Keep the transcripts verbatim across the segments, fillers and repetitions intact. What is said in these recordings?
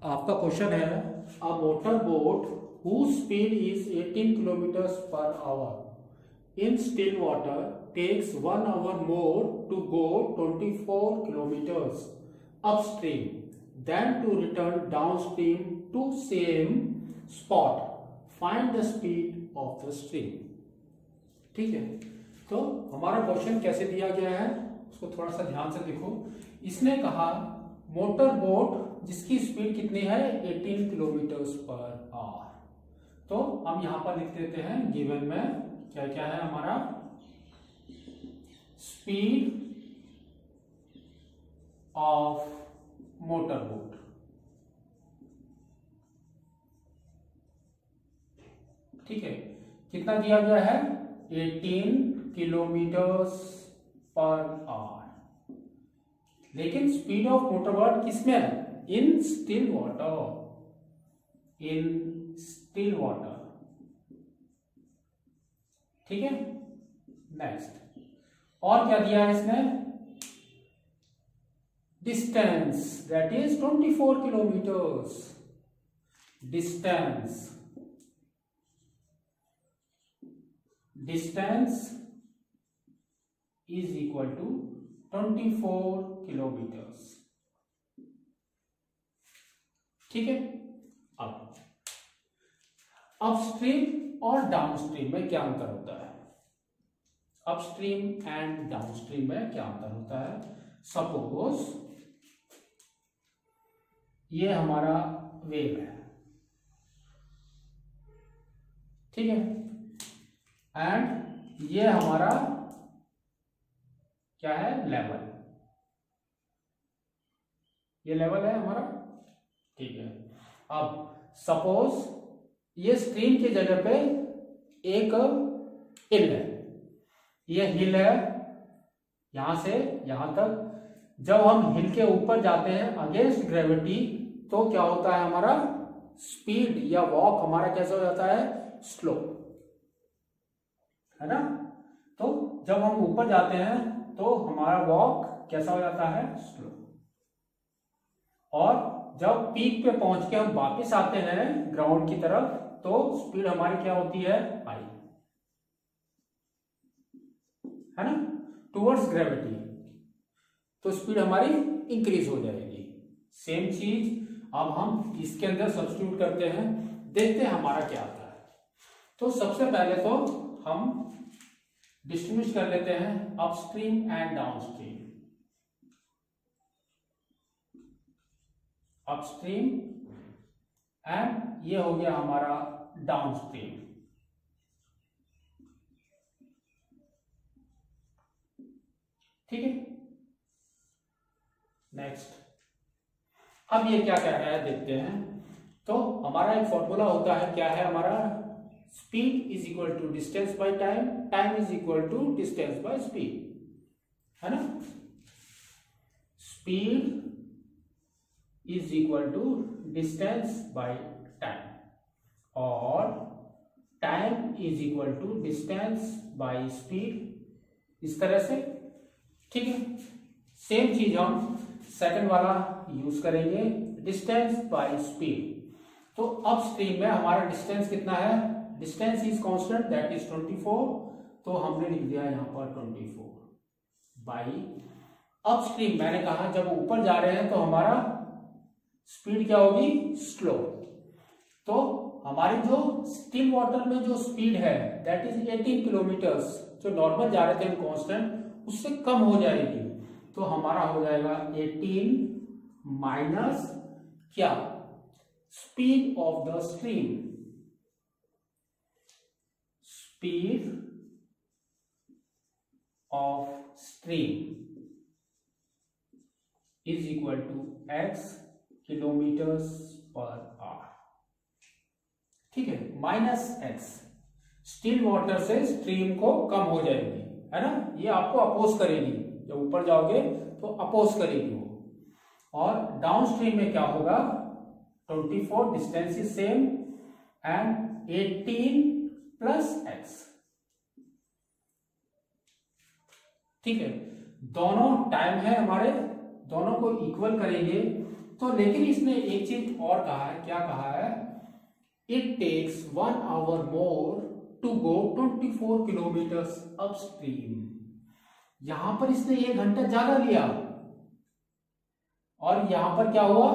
आपका क्वेश्चन है a motor boat whose speed is eighteen kilometers per hour in still water takes one hour more to go twenty-four kilometers upstream than to return downstream to same spot. Find the speed of the stream. ठीक है, तो हमारा question कैसे दिया गया है उसको थोड़ा सा ध्यान से देखो। इसने कहा मोटर बोट जिसकी स्पीड कितनी है अठारह किलोमीटर पर आवर। तो हम यहां पर लिख देते हैं गिवन में क्या क्या है हमारा स्पीड ऑफ मोटर बोट। ठीक है, कितना दिया गया है अठारह किलोमीटर पर आवर। लेकिन स्पीड ऑफ मोटर बोट किसमें है? In still water, in still water. ठीक है, नेक्स्ट और क्या दिया है इसने? Distance that is twenty four kilometres. Distance distance is equal to twenty four kilometres. ठीक है, अब अपस्ट्रीम और डाउनस्ट्रीम में क्या अंतर होता है? अपस्ट्रीम एंड डाउनस्ट्रीम में क्या अंतर होता है? सपोज ये हमारा वेव है, ठीक है, एंड ये हमारा क्या है? लेवल। ये लेवल है हमारा, ठीक है। अब सपोज ये स्ट्रीम की जगह पे एक हिल है, ये हिल है यहां से यहां तक। जब हम हिल के ऊपर जाते हैं अगेंस्ट ग्रेविटी तो क्या होता है? हमारा स्पीड या वॉक हमारा कैसा हो जाता है? स्लो, है ना। तो जब हम ऊपर जाते हैं तो हमारा वॉक कैसा हो जाता है? स्लो। और जब पीक पे पहुंच के हम वापस आते हैं ग्राउंड की तरफ तो स्पीड हमारी क्या होती है? हाई, है ना, टुवर्ड्स ग्रेविटी। तो स्पीड हमारी इंक्रीज हो जाएगी। सेम चीज अब हम इसके अंदर सब्स्टिट्यूट करते हैं, देखते हैं हमारा क्या आता है। तो सबसे पहले तो हम डिस्टिंग्विश कर लेते हैं upstream and downstream. Upstream and ये हो गया हमारा डाउनस्ट्रीम। ठीक है, नेक्स्ट अब ये क्या कह रहा है देखते हैं। तो हमारा एक फॉर्मूला होता है, क्या है हमारा? Speed is equal to distance by time, time is equal to distance by speed, है ना। Speed is equal to distance by time और time is equal to distance by speed, इस तरह से। ठीक है, सेम चीज हम सेकंड वाला यूज करेंगे, डिस्टेंस बाय स्पीड। तो अपस्ट्रीम में हमारा डिस्टेंस कितना है? Distance is constant that is twenty four, तो हमने लिख दिया यहां पर ट्वेंटी फोर बाई अपस्ट्रीम। मैंने कहा जब ऊपर जा रहे हैं तो हमारा स्पीड क्या होगी? स्लो। तो हमारी जो स्टिल वाटर में जो स्पीड है दैट इज एटीन किलोमीटर्स, जो नॉर्मल जा रहे थे हम कांस्टेंट, उससे कम हो जाएगी। तो हमारा हो जाएगा एटीन माइनस क्या? Speed of the stream. Speed of stream is equal to x kilometres per hour. ठीक है, माइनस एक्स। स्टिल वाटर से स्ट्रीम को कम हो जाएगी, है ना। ये आपको अपोज करेगी, जब ऊपर जाओगे तो अपोज करेगी वो। और डाउन स्ट्रीम में क्या होगा? Twenty four, distance is same, and eighteen plus x. ठीक है, दोनों टाइम है हमारे, दोनों को इक्वल करेंगे तो लेकिन इसने एक चीज और कहा है, क्या कहा है, it takes one hour more to go twenty four kilometres upstream. यहां पर इसने एक घंटा ज्यादा लिया और यहां पर क्या हुआ,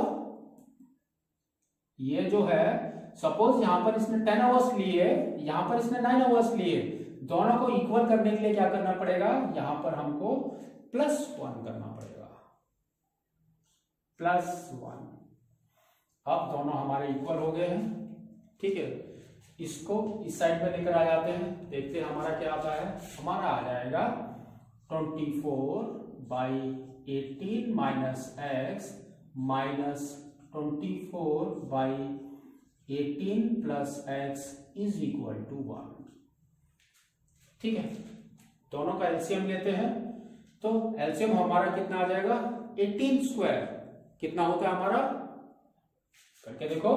ये जो है सपोज यहां पर इसने टेन आवर्स लिए, यहां पर इसने नाइन आवर्स लिए, दोनों को इक्वल करने के लिए क्या करना पड़ेगा, यहां पर हमको प्लस वन करना पड़ेगा, प्लस वन। अब दोनों हमारे इक्वल हो गए हैं, ठीक है। इसको इस साइड में लेकर आ जाते हैं, देखते हैं हमारा क्या आता है। हमारा आ जाएगा twenty four by eighteen minus x minus twenty four by eighteen plus x is equal to one. ठीक है, दोनों का एलसीएम लेते हैं, तो एलसीएम हमारा कितना आ जाएगा, एटीन स्क्वायर कितना होता है हमारा, करके देखो,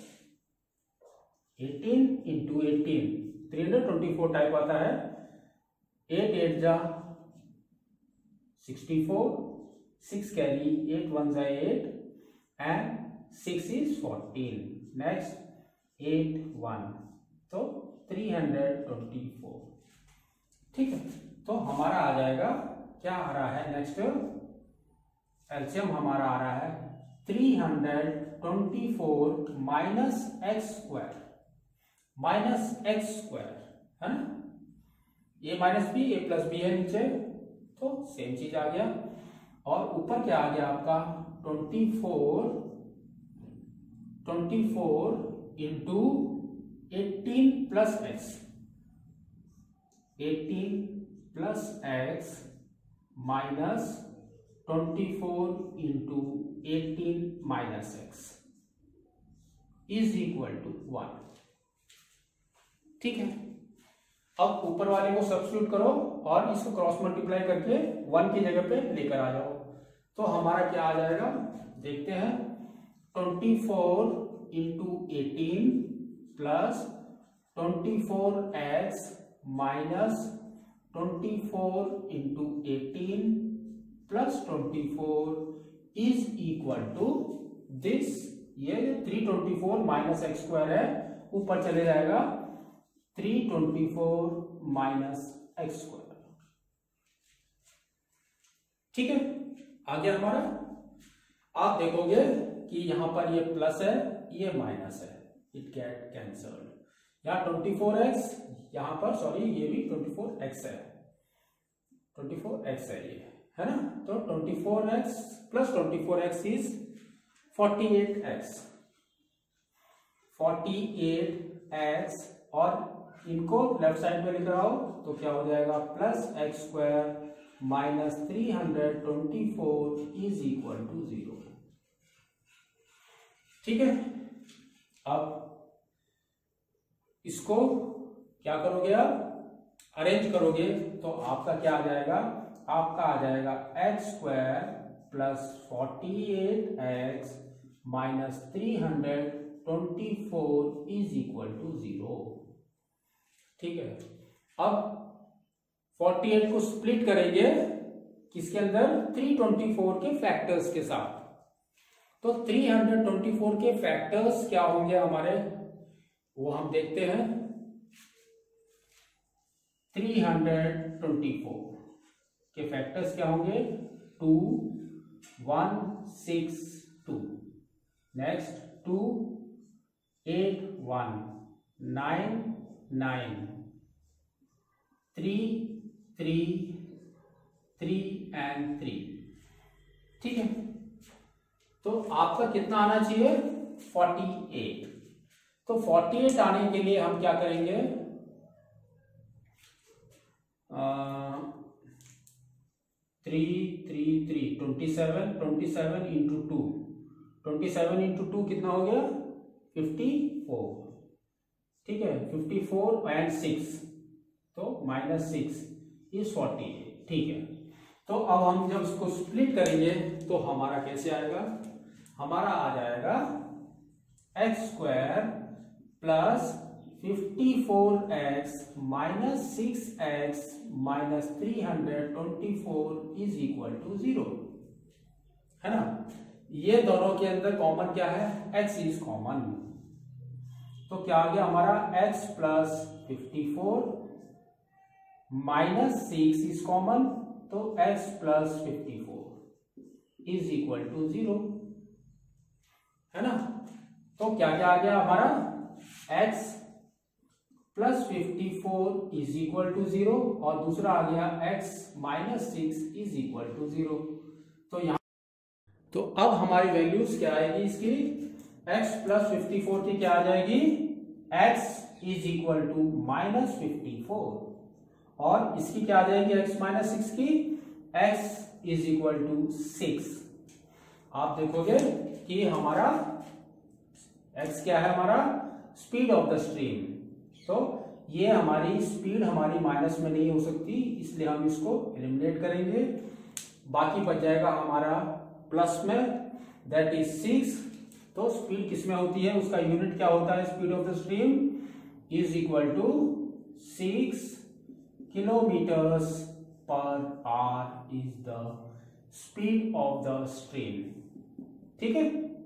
eighteen into eighteen three hundred twenty four type आता है, एट एट जा sixty four, six carry eight one जा eight and six is fourteen, next eight one, तो थ्री हंड्रेड ट्वेंटी फोर। ठीक है, तो हमारा आ जाएगा, क्या आ रहा है नेक्स्ट एलसीएम हमारा आ रहा है three hundred twenty four minus x square, minus x square है ना, a minus b, a plus b है नीचे, तो सेम चीज आ गया। और ऊपर क्या आ गया आपका twenty four, twenty four into eighteen plus x, eighteen plus x minus twenty four into eighteen minus x is equal to one. ठीक है, अब ऊपर वाले को सब्स्टिट्यूट करो और इसको क्रॉस मल्टीप्लाई करके वन की जगह पे लेकर आ जाओ, तो हमारा क्या आ जाएगा, देखते हैं, twenty four into eighteen plus twenty four x minus twenty four into eighteen plus twenty four is equal to this, ये three twenty four minus x square है, ऊपर चले जाएगा three twenty four minus x square. ठीक है, आगे हमारा, आप देखोगे कि यहां पर ये प्लस है, ये माइनस है, इट गेट कैंसल्ड, यहां ट्वेंटी फोर एक्स, यहां पर सॉरी ये भी ट्वेंटी फोर एक्स है, ट्वेंटी फोर एक्स है ये, है ना, तो twenty four x plus twenty four x is forty eight x, forty eight x, और इनको लेफ्ट साइड में लिख रहा हो तो क्या हो जाएगा, plus x square minus three hundred twenty four is equal to zero. ठीक है, अब इसको क्या करोगे, आप अरेंज करोगे तो आपका क्या आ जाएगा, आपका आ जाएगा x square plus forty eight x minus three hundred twenty four is equal to zero. ठीक है, अब फोर्टी एट को स्प्लिट करेंगे किसके अंदर, थ्री ट्वेंटी फोर के फैक्टर्स के साथ, तो थ्री हंड्रेड ट्वेंटी फोर के फैक्टर्स क्या होंगे हमारे, वो हम देखते हैं। थ्री हंड्रेड ट्वेंटी फोर के फैक्टर्स क्या होंगे, two, one, six, two, next two, eight, one, nine, nine, three, three, three and three. ठीक है, तो आपका कितना आना चाहिए, फोर्टी एट। तो फोर्टी एट आने के लिए हम क्या करेंगे, three three three twenty seven, twenty seven into two, twenty seven into two कितना हो गया, फिफ्टी फोर। ठीक है, फिफ्टी फोर एंड सिक्स, तो minus six is forty eight. ठीक है, तो अब हम जब इसको स्प्लिट करेंगे तो हमारा कैसे आएगा, हमारा आ जाएगा x square plus fifty four x minus six x minus three hundred twenty four is equal to zero, है ना। ये दोनों के अंदर कॉमन क्या है, x इज कॉमन, तो क्या आ गया हमारा x plus fifty four minus six is common, तो x plus fifty four is equal to zero, है ना। तो क्या क्या आ गया हमारा, x plus fifty four is equal to zero, और दूसरा आ गया x minus six is equal to zero. तो यहां तो अब हमारी वैल्यूज क्या आएगी इसकी, x प्लस फिफ्टी फोर की क्या आ जाएगी, x is equal to minus fifty four, और इसकी क्या आ जाएगी x माइनस सिक्स की, x is equal to six. आप देखोगे कि हमारा x क्या है, हमारा स्पीड ऑफ द स्ट्रीम, तो ये हमारी स्पीड हमारी माइनस में नहीं हो सकती, इसलिए हम इसको एलिमिनेट करेंगे। बाकी बच जाएगा हमारा प्लस में, दैट इज सिक्स। तो स्पीड किसमें होती है, उसका यूनिट क्या होता है, speed of the stream is equal to six kilometres per hour is the speed of the stream. ठीक है।